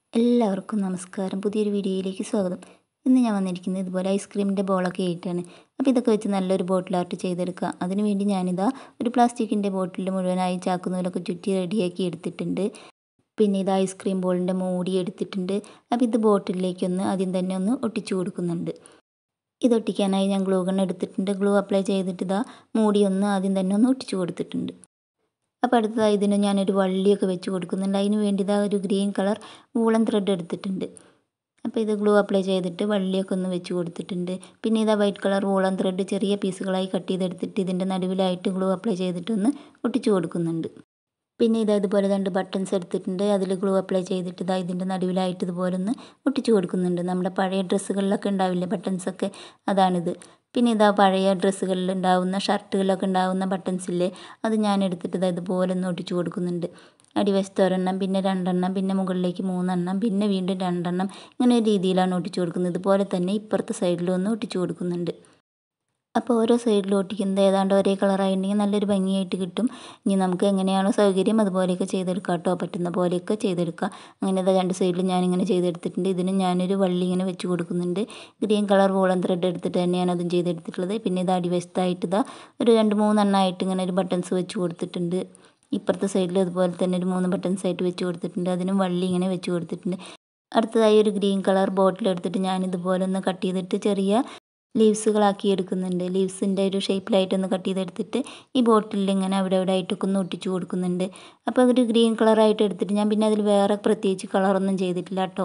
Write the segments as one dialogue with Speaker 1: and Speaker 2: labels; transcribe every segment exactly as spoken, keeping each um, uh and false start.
Speaker 1: എല്ലാവർക്കും നമസ്കാരം. പുതിയൊരു വീഡിയോയിലേക്ക് സ്വാഗതം. ഇന്ന് ഞാൻ വന്നിരിക്കുന്നത് ഇതുപോലെ ഐസ്ക്രീമിൻ്റെ ബോളൊക്കെ ആയിട്ടാണ്. അപ്പോൾ ഇതൊക്കെ വെച്ച് നല്ലൊരു ബോട്ടിൽ ആർട്ട് ചെയ്തെടുക്കുക. അതിനുവേണ്ടി ഞാനിതാ ഒരു പ്ലാസ്റ്റിക്കിൻ്റെ ബോട്ടിൽ മുഴുവനായി ചാക്കുനൂലൊക്കെ ചുറ്റി റെഡിയാക്കി എടുത്തിട്ടുണ്ട്. പിന്നെ ഇത് ഐസ്ക്രീം ബോളിൻ്റെ മൂടി എടുത്തിട്ടുണ്ട്. അപ്പോൾ ഇത് ബോട്ടിലേക്കൊന്ന് ആദ്യം തന്നെ ഒന്ന് ഒട്ടിച്ചു കൊടുക്കുന്നുണ്ട്. ഇത് ഒട്ടിക്കാനായി ഞാൻ ഗ്ലൂ ഗൺ എടുത്തിട്ടുണ്ട്. ഗ്ലൂ അപ്ലൈ ചെയ്തിട്ട് ഇതാ മൂടി ഒന്ന് ആദ്യം തന്നെ ഒന്ന് ഒട്ടിച്ചു കൊടുത്തിട്ടുണ്ട്. അപ്പോൾ അടുത്തതായി ഇതിന് ഞാനൊരു വള്ളിയൊക്കെ വെച്ച് കൊടുക്കുന്നുണ്ട്. അതിന് വേണ്ടി ഇതാ ഒരു ഗ്രീൻ കളർ വൂളൻ ത്രെഡ് എടുത്തിട്ടുണ്ട്. അപ്പോൾ ഇത് ഗ്ലൂ അപ്ലൈ ചെയ്തിട്ട് വള്ളിയൊക്കെ ഒന്ന് വെച്ച് കൊടുത്തിട്ടുണ്ട്. പിന്നെ ഇതാ വൈറ്റ് കളർ വൂളൻ ത്രെഡ് ചെറിയ പീസുകളായി കട്ട് ചെയ്തെടുത്തിട്ട് ഇതിൻ്റെ നടുവിലായിട്ട് ഗ്ലൂ അപ്ലൈ ചെയ്തിട്ടൊന്ന് ഒട്ടിച്ചു കൊടുക്കുന്നുണ്ട്. പിന്നെ ഇതാ ഇതുപോലെ രണ്ട് ബട്ടൺസ് എടുത്തിട്ടുണ്ട്. അതിൽ ഗ്ലൂ അപ്ലൈ ചെയ്തിട്ട് ഇതാ ഇതിൻ്റെ നടുവിലായിട്ട് ഇതുപോലെ ഒന്ന് ഒട്ടിച്ചു കൊടുക്കുന്നുണ്ട്. നമ്മുടെ പഴയ ഡ്രസ്സുകളിലൊക്കെ ഉണ്ടാവില്ലേ ബട്ടൺസൊക്കെ, അതാണിത്. പിന്നെ ഇതാ പഴയ ഡ്രസ്സുകളിൽ ഉണ്ടാവുന്ന ഷർട്ടുകളിലൊക്കെ ഉണ്ടാവുന്ന ബട്ടൺസില്ലേ, അത് ഞാൻ എടുത്തിട്ട് ഇതാ ഇതുപോലെ ഒന്ന് ഒട്ടിച്ചു കൊടുക്കുന്നുണ്ട്. അടിവശത്ത് ഒരെണ്ണം, പിന്നെ രണ്ടെണ്ണം, പിന്നെ മുകളിലേക്ക് മൂന്നെണ്ണം, പിന്നെ വീണ്ടും രണ്ടെണ്ണം, ഇങ്ങനെ ഒരു രീതിയിലാണ് ഒട്ടിച്ചു കൊടുക്കുന്നത്. ഇതുപോലെ തന്നെ ഇപ്പുറത്തെ സൈഡിലും ഒന്ന് ഒട്ടിച്ചു കൊടുക്കുന്നുണ്ട്. അപ്പോൾ ഓരോ സൈഡിലും ഒട്ടിക്കുന്നത് ഏതാണ്ട് ഒരേ കളറായിട്ടുണ്ടെങ്കിൽ നല്ലൊരു ഭംഗിയായിട്ട് കിട്ടും. ഇനി നമുക്ക് എങ്ങനെയാണോ സൗകര്യം അതുപോലെയൊക്കെ ചെയ്തെടുക്കാം കേട്ടോ, പറ്റുന്ന പോലെയൊക്കെ ചെയ്തെടുക്കാം. അങ്ങനെ ഇതാ രണ്ട് സൈഡിലും ഞാനിങ്ങനെ ചെയ്തെടുത്തിട്ടുണ്ട്. ഇതിന് ഞാനൊരു വള്ളി ഇങ്ങനെ വെച്ച് കൊടുക്കുന്നുണ്ട്. ഗ്രീൻ കളർ വൂളൻ ത്രെഡ് എടുത്തിട്ട് തന്നെയാണ് അതും ചെയ്തെടുത്തിട്ടുള്ളത്. പിന്നെ ഇത് അടിവശത്തായിട്ട് ഇതാ ഒരു രണ്ട് മൂന്നെണ്ണമായിട്ട് ഇങ്ങനെ ഒരു ബട്ടൺസ് വെച്ച് കൊടുത്തിട്ടുണ്ട്. ഇപ്പുറത്തെ സൈഡിൽ അതുപോലെ തന്നെ ഒരു മൂന്ന് ബട്ടൺസ് ആയിട്ട് വെച്ച് കൊടുത്തിട്ടുണ്ട്. അതിനും വള്ളി ഇങ്ങനെ വെച്ച് കൊടുത്തിട്ടുണ്ട്. അടുത്തതായി ഒരു ഗ്രീൻ കളർ ബോട്ടിൽ എടുത്തിട്ട് ഞാനിതുപോലെ ഒന്ന് കട്ട് ചെയ്തിട്ട് ചെറിയ ലീവ്സുകളാക്കി എടുക്കുന്നുണ്ട്. ലീവ്സിൻ്റെ ഒരു ഷേപ്പിലായിട്ടൊന്ന് കട്ട് ചെയ്തെടുത്തിട്ട് ഈ ബോട്ടിലിൽ ഇങ്ങനെ അവിടെ അവിടെ ആയിട്ടൊക്കെ ഒന്ന് ഒട്ടിച്ചു കൊടുക്കുന്നുണ്ട്. അപ്പോൾ അതൊരു ഗ്രീൻ കളറായിട്ട് എടുത്തിട്ട് ഞാൻ പിന്നെ അതിൽ വേറെ പ്രത്യേകിച്ച് കളറൊന്നും ചെയ്തിട്ടില്ല കേട്ടോ.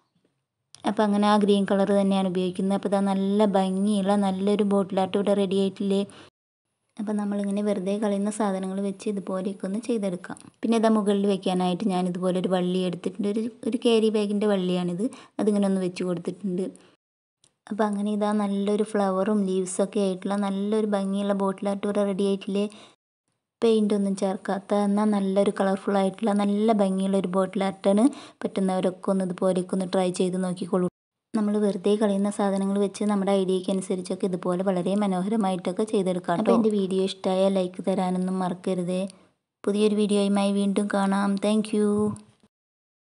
Speaker 1: അപ്പോൾ അങ്ങനെ ആ ഗ്രീൻ കളർ തന്നെയാണ് ഉപയോഗിക്കുന്നത്. അപ്പോൾ ഇതാ നല്ല ഭംഗിയുള്ള നല്ലൊരു ബോട്ടിലായിട്ട് ഇവിടെ റെഡി ആയിട്ടില്ലേ. അപ്പോൾ നമ്മളിങ്ങനെ വെറുതെ കളയുന്ന സാധനങ്ങൾ വെച്ച് ഇതുപോലെയൊക്കെ ഒന്ന് ചെയ്തെടുക്കാം. പിന്നെ ഇതാ മുകളിൽ വെക്കാനായിട്ട് ഞാൻ ഇതുപോലെ ഒരു വള്ളി എടുത്തിട്ടുണ്ട്. ഒരു ഒരു ക്യാരി ബാഗിൻ്റെ വള്ളിയാണിത്. അതിങ്ങനെ ഒന്ന് വെച്ച് കൊടുത്തിട്ടുണ്ട്. അപ്പോൾ അങ്ങനെ ഇതാ നല്ലൊരു ഫ്ലവറും ലീവ്സൊക്കെ ആയിട്ടുള്ള നല്ലൊരു ഭംഗിയുള്ള ബോട്ടിലായിട്ട് ഇവിടെ റെഡി ആയിട്ടില്ലേ. പെയിൻ്റ് ഒന്നും ചേർക്കാത്ത എന്നാൽ നല്ലൊരു കളർഫുൾ ആയിട്ടുള്ള നല്ല ഭംഗിയുള്ള ഒരു ബോട്ടിലായിട്ടാണ്. പറ്റുന്നവരൊക്കെ ഒന്ന് ഇതുപോലെയൊക്കെ ഒന്ന് ട്രൈ ചെയ്ത് നോക്കിക്കോളൂ. നമ്മൾ വെറുതെ കളയുന്ന സാധനങ്ങൾ വെച്ച് നമ്മുടെ ഐഡിയയ്ക്ക് അനുസരിച്ചൊക്കെ ഇതുപോലെ വളരെ മനോഹരമായിട്ടൊക്കെ ചെയ്തെടുക്കാം. അപ്പോൾ എൻ്റെ വീഡിയോ ഇഷ്ടമായാൽ ലൈക്ക് തരാനൊന്നും മറക്കരുതേ. പുതിയൊരു വീഡിയോയുമായി വീണ്ടും കാണാം. താങ്ക്